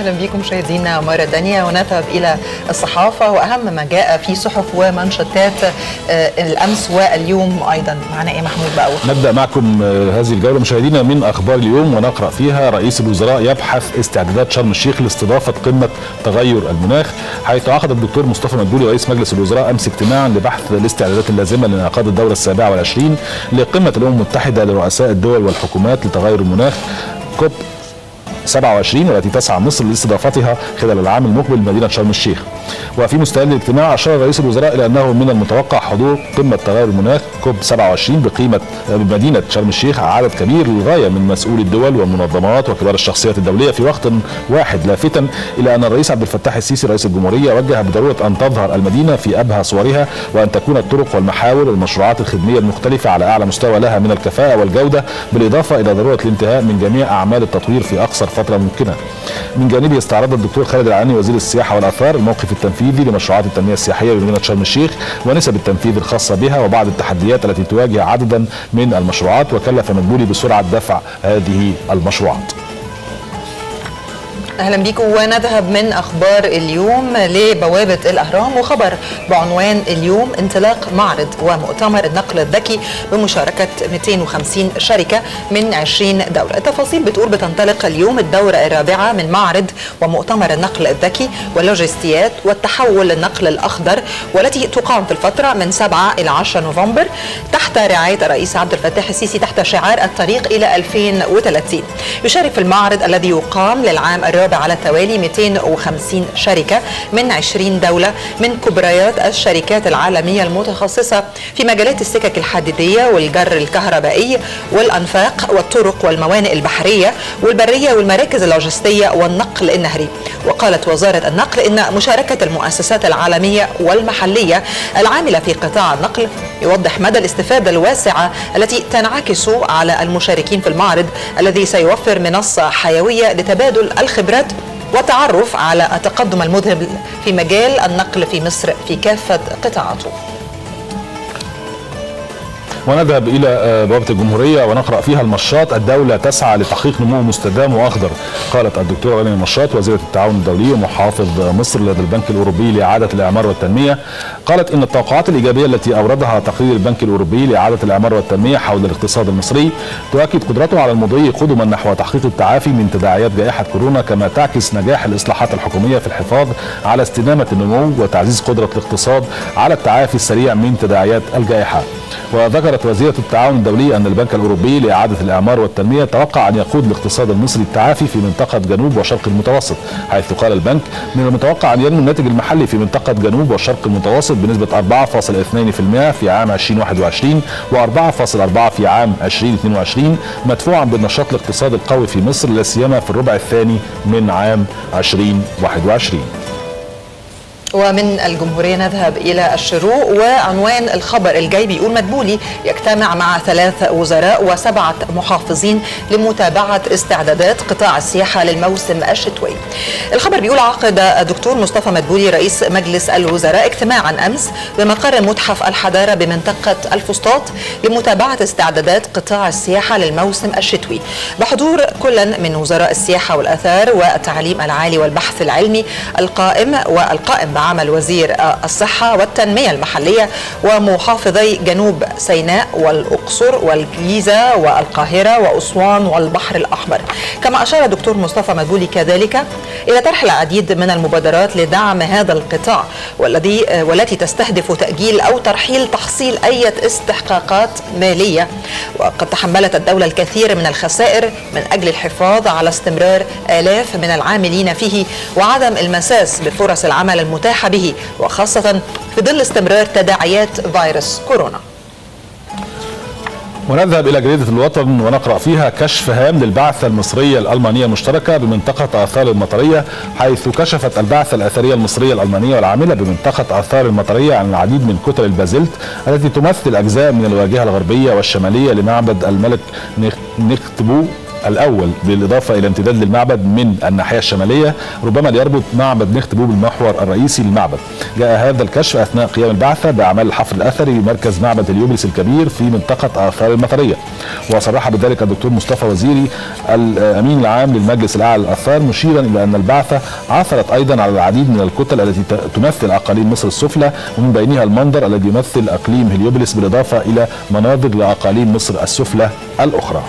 أهلا بكم مشاهدينا مرة ثانية، ونذهب إلى الصحافة وأهم ما جاء في صحف ومنشطات الأمس واليوم أيضا. معنا إيه محمود بقى؟ نبدأ معكم هذه الجولة مشاهدينا من أخبار اليوم، ونقرأ فيها رئيس الوزراء يبحث استعدادات شرم الشيخ لاستضافة قمة تغير المناخ، حيث عقد الدكتور مصطفى مدبولي رئيس مجلس الوزراء أمس اجتماعا لبحث الاستعدادات اللازمة لانعقاد الدورة 27 لقمة الأمم المتحدة لرؤساء الدول والحكومات لتغير المناخ كوب 27، والتي تسعى مصر لاستضافتها خلال العام المقبل بمدينة شرم الشيخ. وفي مستهل الاجتماع أشار رئيس الوزراء إلى أنه من المتوقع حضور قمة تغير المناخ كوب 27 بمدينة شرم الشيخ عدد كبير للغاية من مسؤولي الدول والمنظمات وكبار الشخصيات الدولية في وقت واحد، لافتا إلى أن الرئيس عبد الفتاح السيسي رئيس الجمهورية وجه بضرورة أن تظهر المدينة في أبهى صورها، وأن تكون الطرق والمحاور والمشروعات الخدمية المختلفة على أعلى مستوى لها من الكفاءة والجودة، بالإضافة إلى ضرورة الانتهاء من جميع أعمال التطوير في أقصر فترة ممكنة. من جانبه استعرض الدكتور خالد العاني وزير السياحة والآثار الموقف التنفيذي لمشروعات التنمية السياحية بمدينة شرم الشيخ ونسب التنفيذ الخاصة بها وبعض التحديات التي تواجه عددا من المشروعات، وكلف مدبولي بسرعة دفع هذه المشروعات. اهلا بيكم، ونذهب من اخبار اليوم لبوابه الاهرام وخبر بعنوان اليوم انطلاق معرض ومؤتمر النقل الذكي بمشاركه 250 شركه من 20 دوله. التفاصيل بتقول بتنطلق اليوم الدوره الرابعه من معرض ومؤتمر النقل الذكي واللوجستيات والتحول للنقل الاخضر، والتي تقام في الفتره من 7 الى 10 نوفمبر تحت رعايه الرئيس عبد الفتاح السيسي تحت شعار الطريق الى 2030. يشارك في المعرض الذي يقام للعام الرابع على التوالي 250 شركة من 20 دولة من كبريات الشركات العالمية المتخصصة في مجالات السكك الحديدية والجر الكهربائي والأنفاق والطرق والموانئ البحرية والبرية والمراكز اللوجستية والنقل النهري. وقالت وزارة النقل إن مشاركة المؤسسات العالمية والمحلية العاملة في قطاع النقل يوضح مدى الاستفادة الواسعة التي تنعكس على المشاركين في المعرض، الذي سيوفر منصة حيوية لتبادل الخبرات والتعرف على التقدم المذهل في مجال النقل في مصر في كافة قطاعاته. ونذهب إلى بوابة الجمهورية ونقرأ فيها المشاط الدولة تسعى لتحقيق نمو مستدام وأخضر. قالت الدكتورة رانيا المشاط وزيرة التعاون الدولي ومحافظ مصر لدى البنك الأوروبي لإعادة الإعمار والتنمية، قالت إن التوقعات الإيجابية التي أوردها تقرير البنك الأوروبي لإعادة الإعمار والتنمية حول الاقتصاد المصري تؤكد قدرته على المضي قدما نحو تحقيق التعافي من تداعيات جائحة كورونا، كما تعكس نجاح الإصلاحات الحكومية في الحفاظ على استدامة النمو وتعزيز قدرة الاقتصاد على التعافي السريع من تداعيات الجائحة. وذكرت وزيرة التعاون الدولي أن البنك الأوروبي لإعادة الإعمار والتنمية توقع أن يقود الاقتصاد المصري التعافي في منطقة جنوب وشرق المتوسط، حيث قال البنك من المتوقع أن ينمو الناتج المحلي في منطقة جنوب وشرق المتوسط بنسبة 4.2% في عام 2021 و4.4% في عام 2022، مدفوعا بالنشاط الاقتصادي القوي في مصر لا سيما في الربع الثاني من عام 2021. ومن الجمهورية نذهب إلى الشروق، وعنوان الخبر الجاي بيقول مدبولي يجتمع مع 3 وزراء و7 محافظين لمتابعة استعدادات قطاع السياحة للموسم الشتوي. الخبر بيقول عقد الدكتور مصطفى مدبولي رئيس مجلس الوزراء اجتماعا أمس بمقر متحف الحضارة بمنطقة الفسطاط لمتابعة استعدادات قطاع السياحة للموسم الشتوي، بحضور كل من وزراء السياحة والآثار والتعليم العالي والبحث العلمي القائم بعمل وزير الصحة والتنمية المحلية ومحافظي جنوب سيناء والأقصر والجيزة والقاهرة وأسوان والبحر الأحمر. كما أشار الدكتور مصطفى مدبولي كذلك إلى طرح العديد من المبادرات لدعم هذا القطاع والتي تستهدف تأجيل أو ترحيل تحصيل أي استحقاقات مالية. وقد تحملت الدولة الكثير من الخسائر من أجل الحفاظ على استمرار آلاف من العاملين فيه وعدم المساس بفرص العمل المتاحة به، وخاصة في ظل استمرار تداعيات فيروس كورونا. ونذهب إلى جريدة الوطن ونقرأ فيها كشف هام للبعثة المصرية الألمانية المشتركة بمنطقة آثار المطرية، حيث كشفت البعثة الأثرية المصرية الألمانية والعاملة بمنطقة آثار المطرية عن العديد من كتل البازلت التي تمثل أجزاء من الواجهة الغربية والشمالية لمعبد الملك نختبو الأول بالإضافة إلى امتداد للمعبد من الناحية الشمالية ربما ليربط معبد نختبوب المحور الرئيسي للمعبد. جاء هذا الكشف أثناء قيام البعثة بأعمال الحفر الأثري بمركز معبد هليوبلس الكبير في منطقة آثار المطرية. وصرح بذلك الدكتور مصطفى وزيري الأمين العام للمجلس الأعلى للآثار مشيرا إلى أن البعثة عثرت أيضا على العديد من الكتل التي تمثل أقاليم مصر السفلى، ومن بينها المنظر الذي يمثل أقليم هليوبلس بالإضافة إلى مناظر لأقاليم مصر السفلى الأخرى.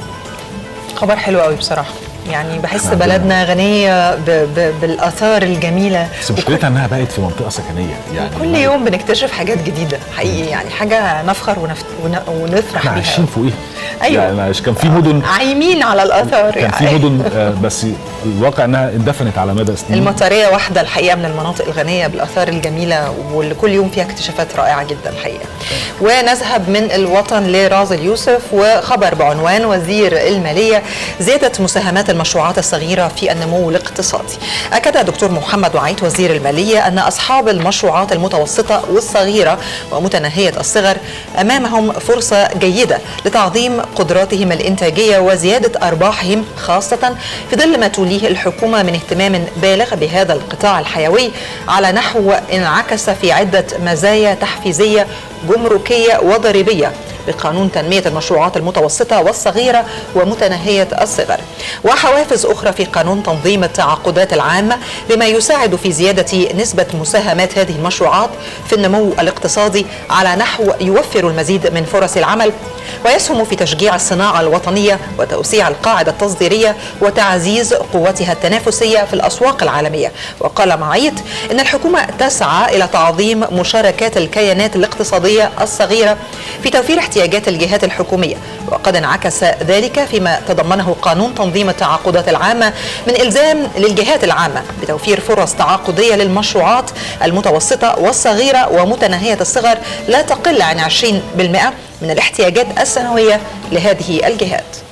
خبر حلو قوي بصراحه، يعني بحس بلدنا غنيه بالاثار الجميله، بس مشكلتها انها بقت في منطقه سكنيه، يعني كل يوم بنكتشف حاجات جديده حقيقي، يعني حاجه نفخر ونفرح بيها. عايشين فوقيها. ايوه يعني كان في مدن عايمين على الاثار، كان في مدن بس الواقع انها اندفنت على مدى سنين. المطريه واحده الحقيقه من المناطق الغنيه بالاثار الجميله واللي كل يوم فيها اكتشافات رائعه جدا الحقيقه. ونذهب من الوطن لراز اليوسف وخبر بعنوان وزير الماليه زياده مساهمات المشروعات الصغيره في النمو الاقتصادي. اكد دكتور محمد وعيط وزير الماليه ان اصحاب المشروعات المتوسطه والصغيره ومتناهيه الصغر امامهم فرصه جيده لتعظيم قدراتهم الانتاجيه وزياده ارباحهم، خاصه في ظل ما توليه الحكومه من اهتمام بالغ بهذا القطاع الحيوي على نحو انعكس في عده مزايا تحفيزيه جمركيه وضريبيه بقانون تنمية المشروعات المتوسطة والصغيرة ومتناهية الصغر، وحوافز أخرى في قانون تنظيم التعاقدات العامة بما يساعد في زيادة نسبة مساهمات هذه المشروعات في النمو الاقتصادي على نحو يوفر المزيد من فرص العمل ويسهم في تشجيع الصناعة الوطنية وتوسيع القاعدة التصديرية وتعزيز قوتها التنافسية في الأسواق العالمية. وقال معيط إن الحكومة تسعى إلى تعظيم مشاركات الكيانات الاقتصادية الصغيرة في توفير احتياجات الجهات الحكومية، وقد انعكس ذلك فيما تضمنه قانون تنظيم التعاقدات العامة من إلزام للجهات العامة بتوفير فرص تعاقدية للمشروعات المتوسطة والصغيرة ومتناهية الصغر لا تقل عن 20% من الاحتياجات السنوية لهذه الجهات.